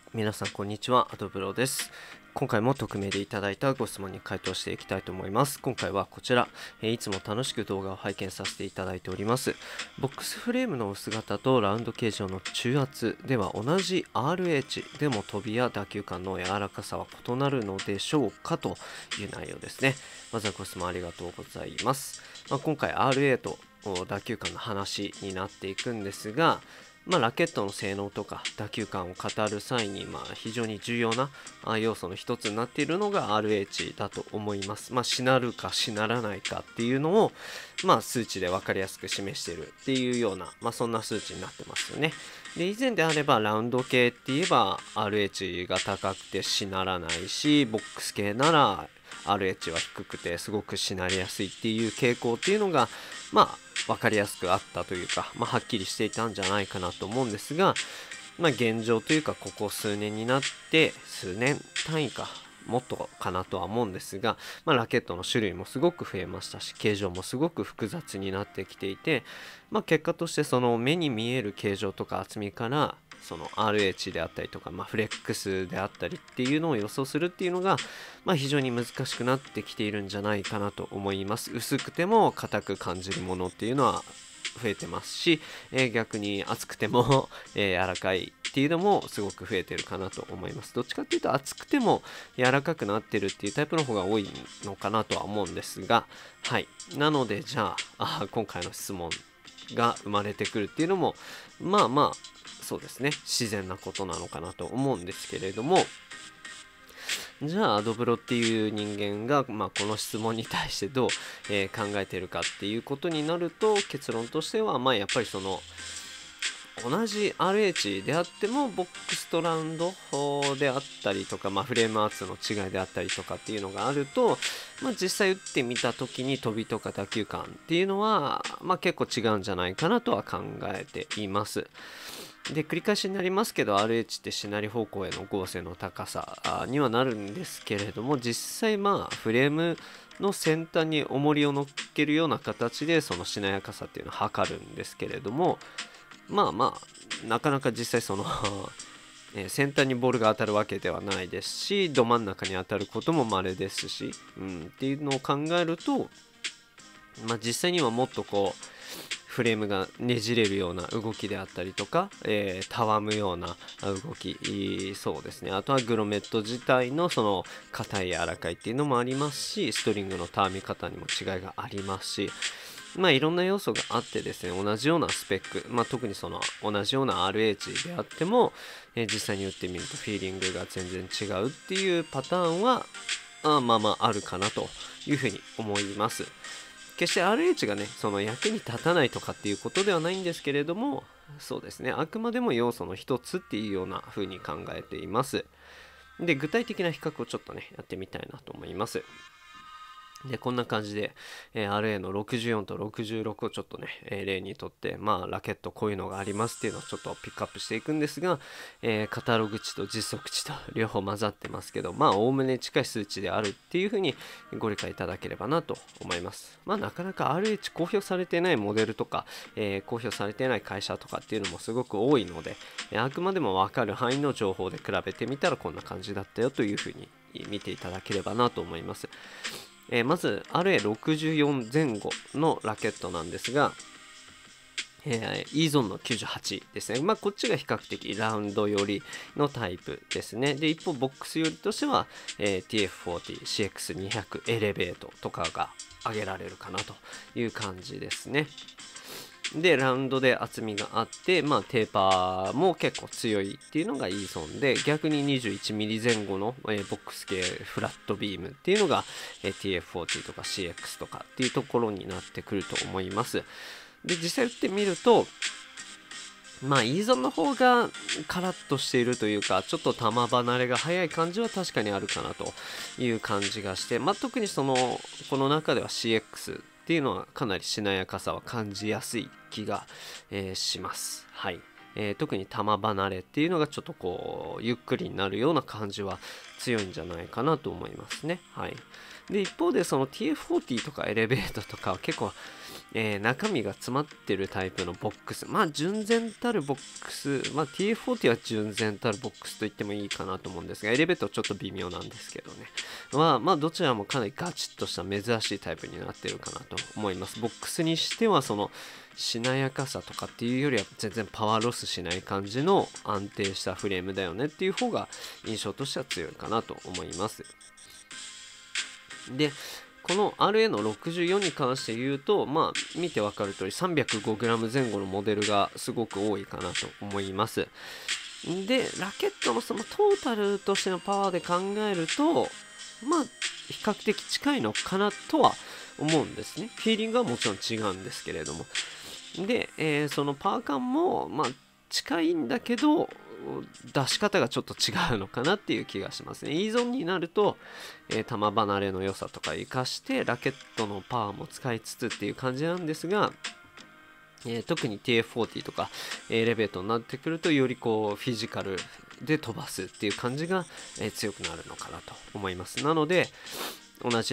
皆さんこんにちは、アドブロです。今回も匿名でいただいたご質問に回答していきたいと思います。今回はこちら、いつも楽しく動画を拝見させていただいております。ボックスフレームの薄型とラウンド形状の中圧では同じ RH でも飛びや打球感の柔らかさは異なるのでしょうかという内容ですね。まずはご質問ありがとうございます。今回 RA と打球感の話になっていくんですが、ラケットの性能とか打球感を語る際に、非常に重要な要素の一つになっているのが RH だと思います。しなるかしならないかっていうのを、数値で分かりやすく示しているっていうような、そんな数値になってますよね。で、以前であればラウンド系って言えば RH が高くてしならないし、ボックス系なら RH は低くてすごくしなりやすいっていう傾向っていうのが分かりやすくあったというか、はっきりしていたんじゃないかなと思うんですが、現状というかここ数年になって数年単位かもっとかなとは思うんですが、ラケットの種類もすごく増えましたし、形状もすごく複雑になってきていて、結果としてその目に見える形状とか厚みからその RH であったりとか、フレックスであったりっていうのを予想するっていうのが、非常に難しくなってきているんじゃないかなと思います。薄くても硬く感じるものっていうのは増えてますし、逆に厚くても、柔らかいっていうのもすごく増えてるかなと思います。どっちかっていうと厚くても柔らかくなってるっていうタイプの方が多いのかなとは思うんですが、はい。なのでじゃあ、今回の質問が生まれてくるっていうのもそうですね、自然なことなのかなと思うんですけれども、じゃあアドブロっていう人間が、この質問に対してどう、考えているかっていうことになると、結論としてはやっぱりその同じ RH であってもボックスとラウンドであったりとか、フレーム圧の違いであったりとかっていうのがあると、実際打ってみた時に飛びとか打球感っていうのは、結構違うんじゃないかなとは考えています。で、繰り返しになりますけど RH ってしなり方向への剛性の高さにはなるんですけれども、実際フレームの先端に重りを乗っけるような形でそのしなやかさっていうのを測るんですけれども、なかなか実際その先端にボールが当たるわけではないですし、ど真ん中に当たることも稀ですし、っていうのを考えると、実際にはもっとフレームがねじれるような動きであったりとか、たわむような動き、そうですね。あとはグロメット自体のその硬い柔らかいっていうのもありますし、ストリングのたわみ方にも違いがありますし、いろんな要素があってですね、同じようなスペック、特にその同じような RH であっても、実際に打ってみるとフィーリングが全然違うっていうパターンはあるかなというふうに思います。決して RH がね、その役に立たないとかっていうことではないんですけれども、そうですね、あくまでも要素の一つっていうような風に考えています。で、具体的な比較をちょっとね、やってみたいなと思います。で、こんな感じで、RA の64と66をちょっとね、例にとって、ラケットこういうのがありますっていうのをちょっとピックアップしていくんですが、カタログ値と実測値と両方混ざってますけど、おおむね近い数値であるっていうふうにご理解いただければなと思います。なかなか RH 公表されてないモデルとか、公表されてない会社とかっていうのもすごく多いので、あくまでもわかる範囲の情報で比べてみたらこんな感じだったよというふうに見ていただければなと思います。まず RA64 前後のラケットなんですが、E ゾーンの98ですね。こっちが比較的ラウンド寄りのタイプですね。で、一方、ボックス寄りとしては、TF40、CX200 エレベートとかが挙げられるかなという感じですね。で、ラウンドで厚みがあって、テーパーも結構強いっていうのが E ゾーンで、逆に 21mm 前後の、ボックス系フラットビームっていうのが、TF40 とか CX とかっていうところになってくると思います。で、実際打ってみると、E ゾーンの方がカラッとしているというか、ちょっと球離れが早い感じは確かにあるかなという感じがして、特にこの中では CX っていうのはかなりしなやかさは感じやすい気が、します。はい。特に球離れっていうのがちょっとゆっくりになるような感じは強いんじゃないかなと思いますね。はい。で、一方でその TF40 とかエレベートとかは結構中身が詰まってるタイプのボックス、純然たるボックス、TF40 は純然たるボックスと言ってもいいかなと思うんですが、エレベーターちょっと微妙なんですけどね。どちらもかなりガチッとした珍しいタイプになってるかなと思います。ボックスにしてはそのしなやかさとかっていうよりは全然パワーロスしない感じの安定したフレームだよねっていう方が印象としては強いかなと思います。で、この RA の64に関して言うと、見てわかる通り 305g 前後のモデルがすごく多いかなと思います。で、ラケットのそのトータルとしてのパワーで考えると、比較的近いのかなとは思うんですね。フィーリングはもちろん違うんですけれども。で、そのパワー感も、近いんだけど、出し方がちょっと違うのかなっていう気がしますね。依存になると、球離れの良さとか活かしてラケットのパワーも使いつつっていう感じなんですが、特に TF40 とかエレベートになってくるとよりこうフィジカルで飛ばすっていう感じが、強くなるのかなと思います。なので同じ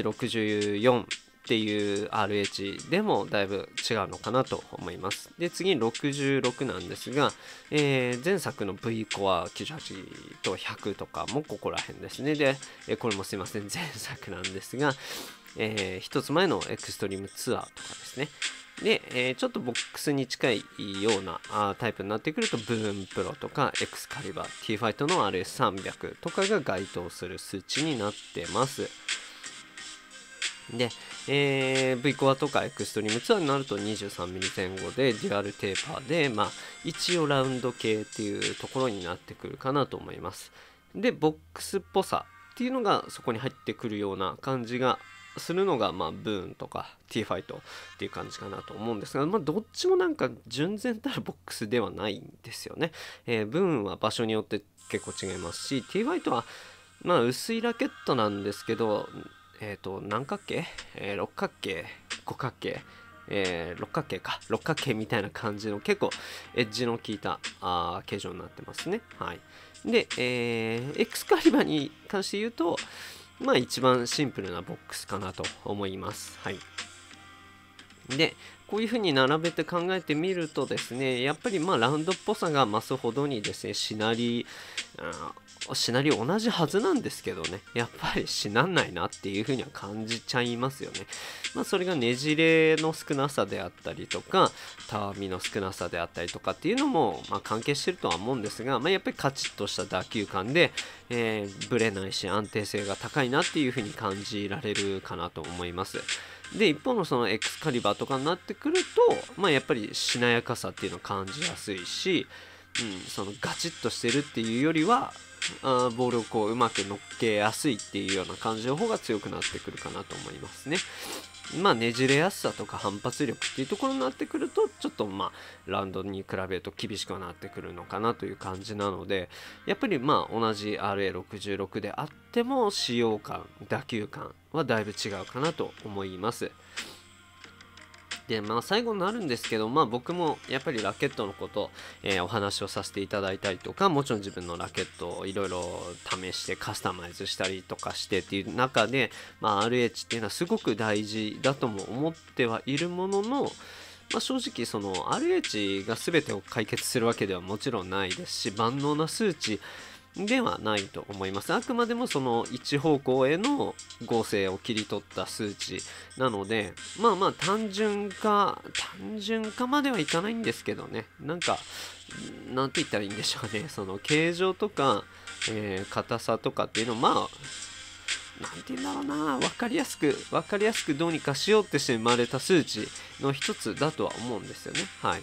64っていう RH でもだいぶ違うのかなと思います。で、次に66なんですが、前作の V コア98と100とかもここら辺ですね。で、これもすいません、前作なんですが、一つ前のエクストリームツアーとかですね。で、ちょっとボックスに近いようなタイプになってくると、ブーンプロとかエクスカリバー、T ファイトの RS300 とかが該当する数値になってます。で、V コアとかエクストリームツアーになると 23mm 前後でデュアルテーパーで、一応ラウンド系っていうところになってくるかなと思います。で、ボックスっぽさっていうのがそこに入ってくるような感じがするのが、ブーンとか T ファイトっていう感じかなと思うんですが、どっちもなんか純然たるボックスではないんですよね。ブーンは場所によって結構違いますし、T ファイトは薄いラケットなんですけど、何角形、六角形、五角形、六角形か、六角形みたいな感じの結構エッジの効いた形状になってますね。はい。で、エクスカリバーに関して言うと、一番シンプルなボックスかなと思います。はい。で、こういう風に並べて考えてみるとですね、やっぱりラウンドっぽさが増すほどにですね、しなり同じはずなんですけどね、やっぱりしなんないなっていう風には感じちゃいますよね。それがねじれの少なさであったりとか、たわみの少なさであったりとかっていうのも、関係してるとは思うんですが、やっぱりカチッとした打球感で、ぶれないし安定性が高いなっていう風に感じられるかなと思います。で、一方のそのエクスカリバーとかになってくると、やっぱりしなやかさっていうのを感じやすいし、そのガチッとしてるっていうよりは、ボールをこううまく乗っけやすいっていうような感じの方が強くなってくるかなと思いますね。ねじれやすさとか反発力っていうところになってくるとちょっとラウンドに比べると厳しくはなってくるのかなという感じなので、やっぱり同じ RA66 であっても使用感、打球感はだいぶ違うかなと思います。で、最後になるんですけど、僕もやっぱりラケットのこと、お話をさせていただいたりとか、もちろん自分のラケットをいろいろ試してカスタマイズしたりとかしてっていう中で、RH っていうのはすごく大事だとも思ってはいるものの、正直その RH が全てを解決するわけではもちろんないですし、万能な数値ではないと思います。あくまでもその一方向への合成を切り取った数値なので、単純化まではいかないんですけどね、なんて言ったらいいんでしょうね、その形状とか、硬さとかっていうのをなんて言うんだろうな、分かりやすくどうにかしようってして生まれた数値の一つだとは思うんですよね。はい。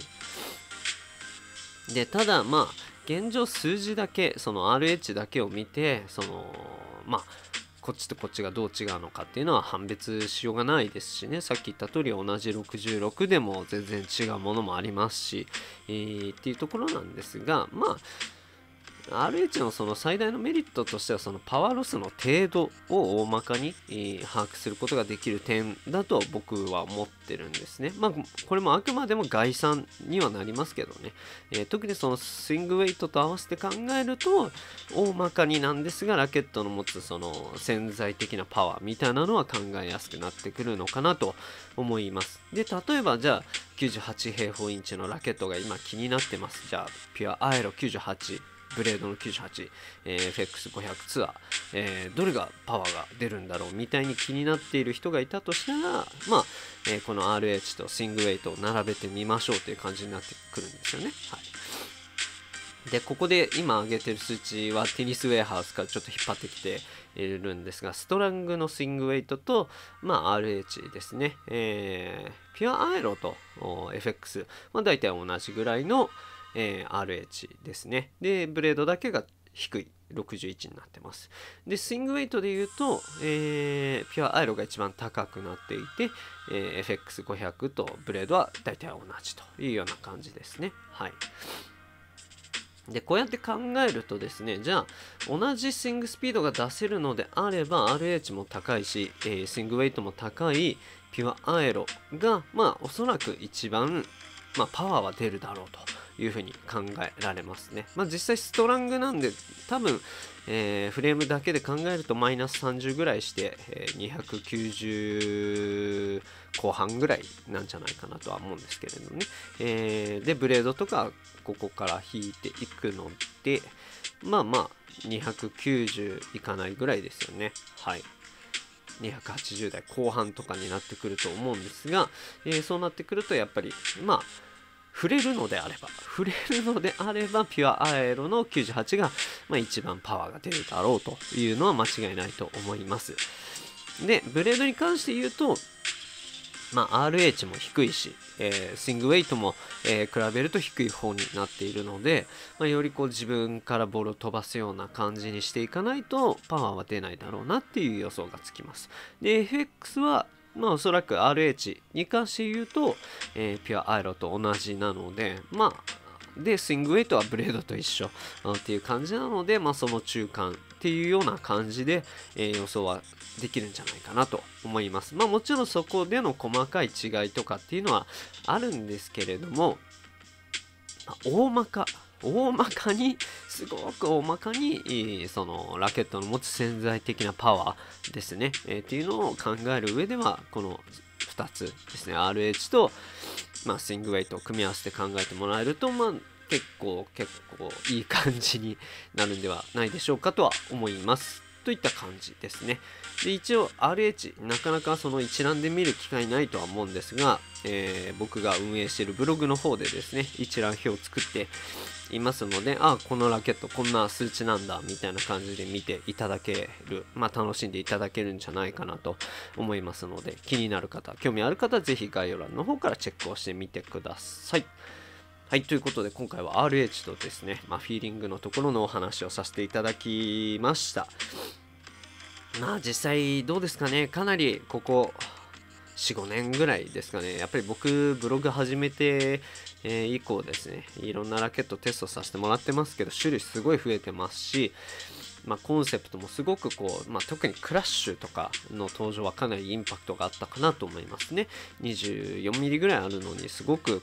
で、ただ現状数字だけ、その RH だけを見て、そのこっちとこっちがどう違うのかっていうのは判別しようがないですしね。さっき言った通り同じ66でも全然違うものもありますし、っていうところなんですが、 RH のその最大のメリットとしては、そのパワーロスの程度を大まかに把握することができる点だと僕は思ってるんですね。まあ、これもあくまでも概算にはなりますけどね、特にそのスイングウェイトと合わせて考えると、大まかになんですが、ラケットの持つその潜在的なパワーみたいなのは考えやすくなってくるのかなと思います。で、例えばじゃあ、98平方インチのラケットが今気になってます。じゃあ、ピュアアエロ98。ブレードの98、FX500 ツアー、どれがパワーが出るんだろうみたいに気になっている人がいたとしたら、まあこの RH とスイングウェイトを並べてみましょうという感じになってくるんですよね。はい、でここで今上げてる数値はテニスウェアハウスからちょっと引っ張ってきているんですが、ストラングのスイングウェイトと、RH ですね、ピュアアエロと FX、大体同じぐらいのRH ですね。で、ブレードだけが低い61になってます。で、スイングウェイトで言うと、ピュアアイロが一番高くなっていて、FX500 とブレードは大体同じというような感じですね。はい。で、こうやって考えるとですね、じゃあ同じスイングスピードが出せるのであれば RH も高いし、スイングウェイトも高いピュアアエロがおそらく一番パワーは出るだろうというふうに考えられますね。実際ストラングなんで多分、フレームだけで考えるとマイナス30ぐらいして、290後半ぐらいなんじゃないかなとは思うんですけれどね。でブレードとかここから引いていくので290いかないぐらいですよね。はい。280代後半とかになってくると思うんですが、そうなってくるとやっぱり触れるのであればピュアアエロの98が、一番パワーが出るだろうというのは間違いないと思います。でブレードに関して言うとRH も低いし、スイングウェイトも、比べると低い方になっているので、より自分からボールを飛ばすような感じにしていかないとパワーは出ないだろうなっていう予想がつきます。で FX はおそらく RH に関して言うと、ピュアアイロと同じなのででスイングウェイトはブレードと一緒っていう感じなので、その中間っていうような感じで、予想はできるんじゃないかなと思います。もちろんそこでの細かい違いとかっていうのはあるんですけれども、大まかにすごく大まかにそのラケットの持つ潜在的なパワーですね、っていうのを考える上ではこの2つですね、 RH と、スイングウェイトを組み合わせて考えてもらえると結構いい感じになるんではないでしょうかとは思いますといった感じですね。で一応 RH なかなかその一覧で見る機会ないとは思うんですが、僕が運営しているブログの方でですね一覧表を作っていますので、このラケットこんな数値なんだみたいな感じで見ていただける、楽しんでいただけるんじゃないかなと思いますので、気になる方興味ある方はぜひ概要欄の方からチェックをしてみてください。はい、ということで今回は RH とですね、フィーリングのところのお話をさせていただきました。実際どうですかね、かなりここ 4,5 年ぐらいですかね、やっぱり僕ブログ始めて、以降ですね、いろんなラケットテストさせてもらってますけど、種類すごい増えてますし、コンセプトもすごく特にクラッシュとかの登場はかなりインパクトがあったかなと思いますね。24ミリぐらいあるのにすごく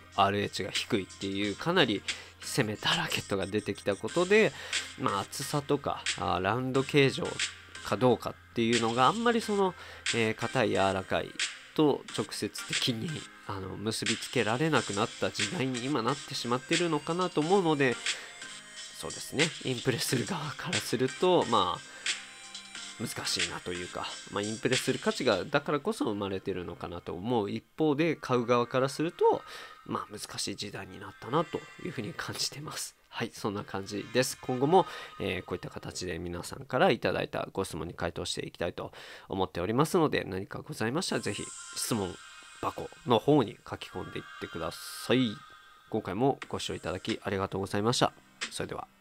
RH が低いっていうかなり攻めたラケットが出てきたことで、厚さとかラウンド形状かどうかっていうのがあんまりその硬い柔らかいと直接的に結びつけられなくなった時代に今なってしまっているのかなと思うので、そうですね、インプレする側からすると難しいなというか、インプレする価値がだからこそ生まれてるのかなと思う一方で、買う側からすると難しい時代になったなというふうに感じてます。はい、そんな感じです。今後も、こういった形で皆さんからいただいたご質問に回答していきたいと思っておりますので、何かございましたらぜひ質問箱の方に書き込んでいってください。今回もご視聴いただきありがとうございました。それでは。